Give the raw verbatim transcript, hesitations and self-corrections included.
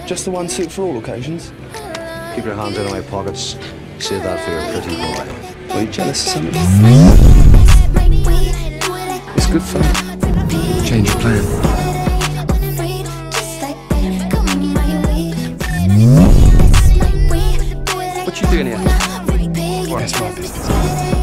Just the one suit for all occasions? Keep your hands out of my pockets. Save that for your pretty boy. Are you jealous of something? It's good fun. Change your plan. What you doing here? Well, That's my business.